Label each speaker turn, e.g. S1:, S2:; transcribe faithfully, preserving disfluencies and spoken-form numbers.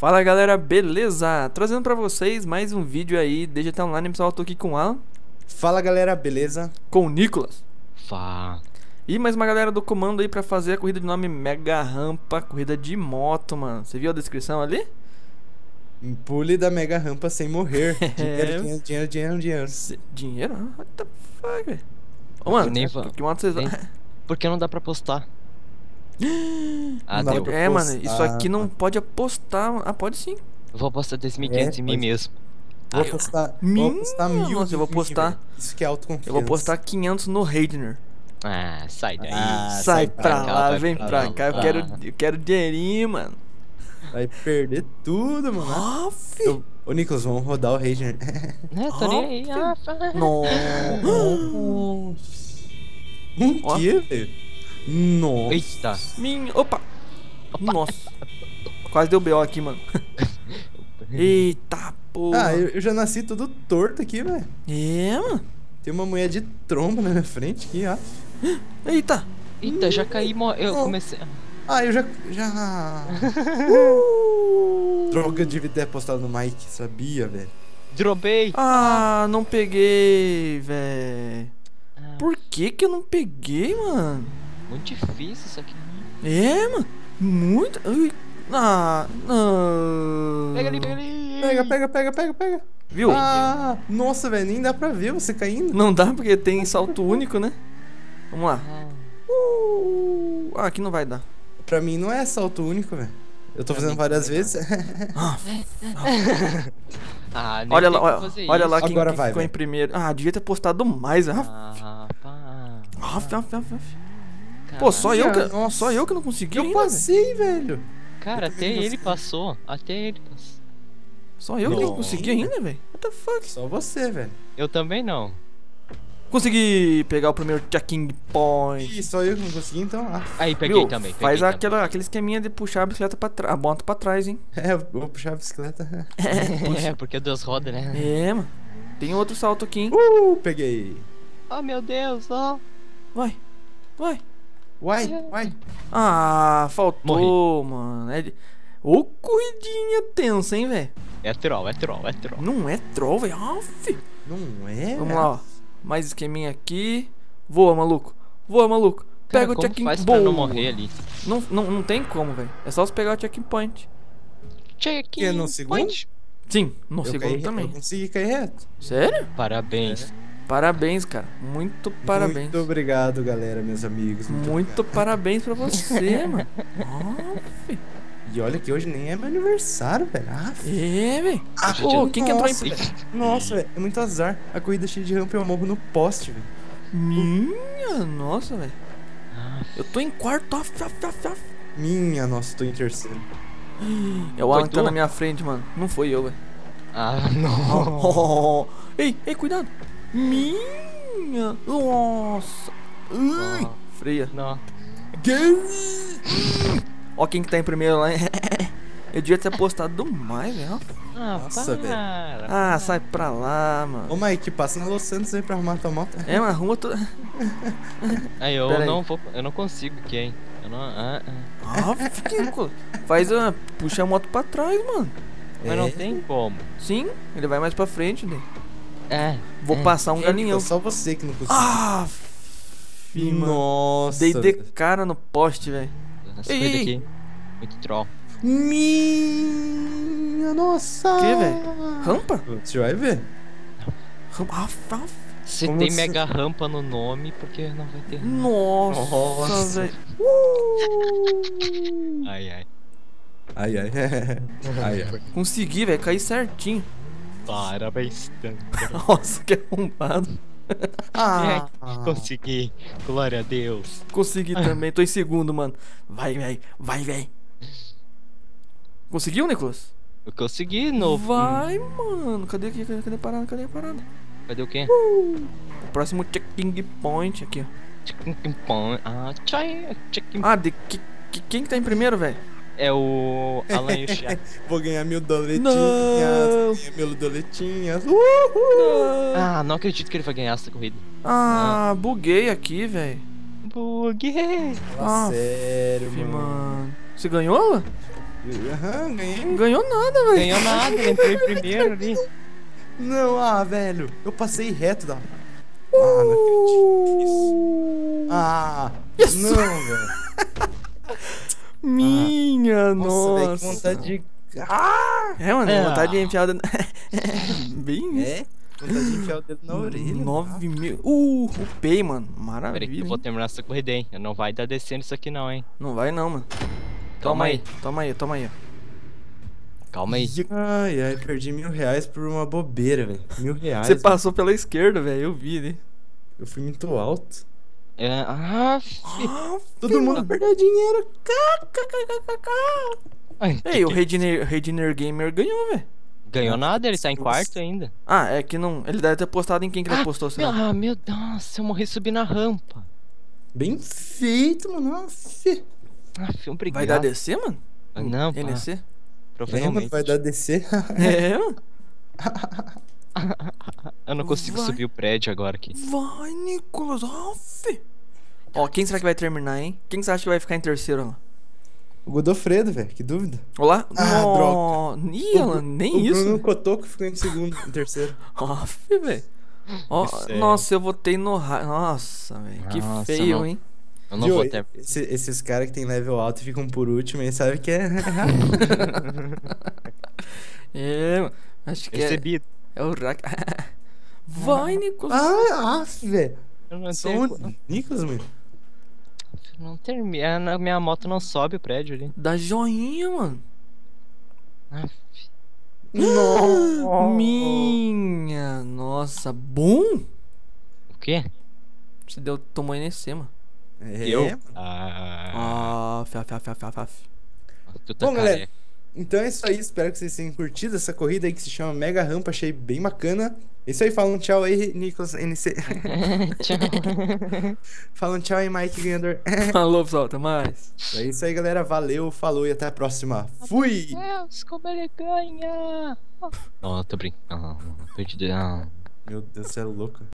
S1: Fala galera, beleza? Trazendo pra vocês mais um vídeo aí, D G T Online, pessoal, eu tô aqui com o Alan.
S2: Fala galera, beleza?
S1: Com o Nicolas.
S3: Fá.
S1: E mais uma galera do comando aí pra fazer a corrida de nome Mega Rampa, corrida de moto, mano. Você viu a descrição ali?
S2: Pule da mega rampa sem morrer. Dinheiro, dinheiro, dinheiro, dinheiro, dinheiro.
S1: Se... Dinheiro? What the fuck, velho? Ô mano,
S3: Nem
S1: que,
S3: va-
S1: que moto vocês vão...
S3: nem- Por que não dá pra postar? Ah,
S2: Não dá
S3: deu.
S2: pra-
S1: É, mano,
S2: postar,
S1: isso aqui não
S2: mano.
S1: pode apostar. Ah, pode sim.
S3: Eu vou postar dois mil e quinhentos
S2: É,
S3: em mim
S2: pode.
S3: mesmo.
S2: Vou
S1: Ah, eu-
S2: postar,
S1: Minha
S2: vou postar mil.
S1: nossa, eu vou
S2: em mim,
S1: postar-
S2: velho. Isso que é autoconfiança.
S1: Eu vou postar quinhentos no Reidner.
S3: Ah, sai daí.
S2: Ah,
S1: Sai
S2: sai
S1: pra
S2: pra
S1: lá,
S3: cá, vai
S1: vem
S3: pra
S1: pra
S3: lá.
S1: cá. Eu
S3: Ah.
S1: quero, eu quero dinheirinho, mano.
S2: Vai perder tudo, mano.
S1: Ah, fi.
S2: Eu- Ô, Nicolas, vamos rodar o Ranger.
S3: Né, tô nem aí. Ah, fá.
S1: Nossa.
S2: Um
S1: Ó.
S2: quê, velho? Nossa.
S3: Eita.
S1: Minha. Opa! Nossa. Quase deu B O aqui, mano. Eita porra.
S2: Ah, eu, eu já nasci todo torto aqui, velho.
S1: É, mano.
S2: Tem uma mulher de tromba na minha frente aqui, ó.
S1: Eita.
S3: Eita, já caí. mo- Eu comecei.
S2: Ah, eu já... já... Droga, eu devia ter apostado no Mike, sabia, velho?
S3: Dropei.
S1: Ah, não peguei, velho.
S3: Ah,
S1: Por que que eu não peguei, mano?
S3: muito difícil isso aqui.
S1: É, mano. Muito. Ai. Ah, não.
S3: Pega ali, pega ali.
S2: Pega, pega, pega, pega, pega.
S1: Viu?
S2: Ah, nossa, velho, nem dá pra ver você caindo.
S1: Não dá porque tem salto único, né? Vamos lá.
S3: Ah,
S1: Uh, ah, aqui não vai dar.
S2: Pra mim não é salto único, velho. Eu tô
S3: Pra
S2: fazendo
S3: mim
S2: várias
S3: também
S2: vezes.
S1: Ah,
S3: Ah, nem
S1: olha
S3: tem
S1: lá,
S3: como
S1: olha,
S3: fazer
S1: olha
S3: isso.
S1: lá quem,
S2: Agora
S1: quem
S2: vai,
S1: ficou em
S2: velho.
S1: primeiro. Ah, devia ter postado mais. Ah,
S3: Ah, pá.
S1: ah, ah, ah, ah. Pô, só eu, que,
S2: Nossa.
S1: só eu que não consegui
S2: Eu
S1: ainda, velho.
S2: passei, velho.
S3: Cara,
S2: Eu tô
S3: até
S2: vendo
S3: ele
S2: você.
S3: passou. Até ele passou.
S1: Só eu que não
S2: Não.
S1: consegui ainda, velho. What the fuck?
S2: Só você, velho.
S3: Eu também não.
S1: Consegui pegar o primeiro checking point.
S2: Ih, só eu que não consegui, então. Ah,
S3: Aí, peguei
S1: Viu?
S3: também.
S1: Faz
S3: peguei
S1: aquela, aquele esqueminha de puxar a bicicleta pra trás, a moto pra trás, hein?
S2: é, eu vou puxar a bicicleta.
S3: também. É, porque duas rodas, né?
S1: É, mano. Tem outro salto aqui, hein?
S2: Uh, peguei.
S3: Oh, meu Deus, ó.
S1: Vai, vai.
S2: Uai, uai.
S1: Ah, faltou, mano. É... de- Ô, corridinha tensa, hein, velho?
S3: É troll, é troll, é troll.
S1: Não é troll, velho. Aff.
S2: Não é?
S1: Vamos lá, ó. Mais esqueminha aqui. Voa, maluco. Voa, maluco.
S3: Cara,
S1: Pega o
S3: como
S1: check-in
S3: faz
S1: point.
S3: pra não morrer ali?
S1: Não, não, não tem como, velho. É só você pegar o check-in point.
S3: Check
S2: Que é no segundo?
S1: Sim, no
S2: Eu
S1: segundo
S2: caí-
S1: também.
S2: Eu consegui cair reto.
S1: Sério?
S3: Parabéns.
S1: Parabéns, cara. Muito parabéns.
S2: Muito obrigado, galera, meus amigos. Muito
S1: Muito parabéns pra você, mano. Aff.
S2: E olha que hoje nem é meu aniversário, velho. Ah,
S1: É, velho.
S2: Ah,
S1: Ô, quem que entrou em...
S2: nossa, velho. Nossa, velho, é muito azar. A corrida cheia de rampa eu morro no poste, velho.
S1: Minha nossa, velho.
S3: Ah,
S1: Eu tô em quarto. Af, af, af, af.
S2: Minha nossa, tô em terceiro.
S1: É o Alan
S3: Foi
S1: que tá
S3: tu?
S1: na minha frente, mano. Não foi eu, velho.
S3: ah não.
S1: Oh, ei, ei, cuidado. Minha. Nossa. Ui,
S3: Ah.
S1: freia.
S3: Não.
S1: Ó quem que tá em primeiro lá. Eu devia ter apostado mais, velho.
S3: Ah,
S2: Nossa, velho.
S1: Ah, sai pra lá, mano.
S2: Ô, Mike, passa na Los Santos aí pra arrumar tua moto.
S1: É, mas arruma tudo.
S3: Aí eu
S1: Pera aí.
S3: não vou. Eu não consigo, quem? Eu não. Ah, ah.
S1: Ah, fica, faz a. Puxa a moto pra trás, mano.
S3: Mas
S2: É.
S3: não tem como.
S1: Sim, ele vai mais pra frente, né?
S3: É.
S1: Vou
S3: é.
S1: passar um
S2: É
S1: galinhão.
S2: só você que não conseguiu.
S1: Ah, fi, mano.
S2: Nossa.
S1: Dei de cara no poste, velho.
S3: Essa
S1: Ei,
S3: corrida
S1: ei.
S3: aqui. Muito troll.
S2: Minha nossa.
S1: Que, velho? Rampa?
S2: Você vai ver.
S1: Rampa. Ah, ah,
S3: Você
S2: Como
S3: tem
S2: você-
S3: mega rampa no nome, porque não vai ter.
S1: nossa,
S2: Nossa.
S1: velho. Uh,
S3: Ai, ai.
S2: Ai, ai. ai, ai.
S1: consegui, velho. Caí certinho.
S3: Parabéns.
S1: Nossa, que arrombado.
S2: Ah.
S3: É, consegui. Glória a Deus.
S1: Consegui também. Tô em segundo, mano. Vai, velho. Vai, velho. Conseguiu, Nicolas?
S3: Eu consegui novo.
S1: Vai, mano. Cadê aqui? Cadê, cadê a parada? Cadê a parada?
S3: Cadê o quê?
S1: O próximo checking point aqui, ó.
S3: Chicken pão. Ah, tchai. Chicken.
S1: Ah, de, que, que- quem que tá em primeiro, velho?
S3: É o Alan e o Chá.
S2: Vou ganhar mil doletinhas.
S1: Não.
S2: Vou ganhar mil doletinhas. Uh!
S1: Não.
S3: Ah, não acredito que ele vai ganhar essa corrida.
S1: Ah, buguei aqui, velho.
S3: Buguei.
S1: Ah,
S2: Sério,
S1: Fih,
S2: mano.
S1: mano. Você ganhou, Alan?
S2: Aham, ganhei.
S1: Ganhou nada, velho.
S3: Ganhou nada, ele entrou em primeiro ali.
S2: Não, ah, velho. Eu passei reto da... Ah, não acredito nisso. Ah,
S1: Yes.
S2: não, velho.
S1: Minha
S2: Nossa, velho, que
S1: nossa.
S2: vontade de... Ah!
S1: É, mano,
S3: É.
S1: vontade de enfiar o dedo... Bem isso.
S2: É? Vontade de enfiar o dedo na orelha.
S1: nove mil. Uh, upei, mano.
S3: Peraí que
S1: Maravilha.
S3: eu vou
S1: hein?
S3: terminar essa corrida, hein. Não vai dar descendo isso aqui não, hein.
S1: Não vai não, mano. Toma,
S3: Calma
S1: aí.
S3: aí.
S1: Toma aí, toma aí.
S3: Calma aí.
S2: Ai, ai, perdi mil reais por uma bobeira, velho. Mil reais.
S1: Você
S2: velho.
S1: passou pela esquerda, velho. Eu vi, né?
S2: Eu fui muito alto.
S3: É, ah,
S2: Todo mundo perdeu dinheiro.
S3: Ai,
S1: Ei, o Rediner, Rediner Gamer ganhou, velho.
S3: ganhou nada, ele tá em quarto ainda.
S1: Ah, é que não. Ele deve ter postado em quem que ele
S3: Ah,
S1: postou,
S3: meu,
S1: será?
S3: ah, meu Deus, eu morri subindo a rampa.
S2: Bem feito, mano. Nossa.
S3: Ah, obrigado.
S1: Vai dar D C, mano?
S3: Ah, não, pá.
S1: N C?
S2: É, mano,
S3: Provavelmente.
S2: vai dar D C.
S1: É, mano.
S3: Eu não consigo
S1: Vai.
S3: subir o prédio agora aqui.
S1: Vai, Nicolas. Aff. Ó, quem será que vai terminar, hein? Quem você acha que vai ficar em terceiro, lá?
S2: O Godofredo, velho. Que dúvida.
S1: Olá?
S2: Ah,
S1: droga. Ih, ela,
S2: O
S1: nem isso.
S2: Bruno Cotoco ficou em segundo, em terceiro.
S1: Aff, velho. Ó,
S3: Sério.
S1: nossa, eu votei no raio. Nossa, velho. Que
S3: Nossa,
S1: feio,
S3: não.
S1: hein?
S3: Eu não
S2: Viu?
S3: vou ter.
S2: Esse- esses caras que tem level alto e ficam por último, eles sabem que é.
S1: É, mano. Acho que é,
S3: Recebido.
S1: é o Rack. Vai, Nicolas.
S2: ah, af, velho.
S3: Eu não
S2: Só
S3: tenho.
S2: um Nicolas, mano.
S3: Não termina. Minha moto não sobe o prédio ali.
S1: Dá joinha, mano.
S3: Ah,
S1: Minha nossa, bom?
S3: o quê?
S1: Você deu, tomou N C, mano.
S2: É,
S3: Eu?
S2: mano.
S3: Ah.
S1: Ah, fia, fia, fia, fia, fia.
S3: Tu tá
S2: Bom, galera,
S3: careca.
S2: então é isso aí. Espero que vocês tenham curtido essa corrida aí que se chama Mega Rampa. Achei bem bacana. É isso aí. Fala um tchau aí, Nicolas N C.
S3: Tchau.
S2: Fala um tchau aí, Mike ganhador.
S1: Falou, pessoal, até mais.
S2: É isso aí, galera. Valeu, falou e até a próxima. Fui!
S3: Deus, como ele ganha! Não, eu tô brincando. Não, perdi. Não.
S2: Meu Deus, você é louco.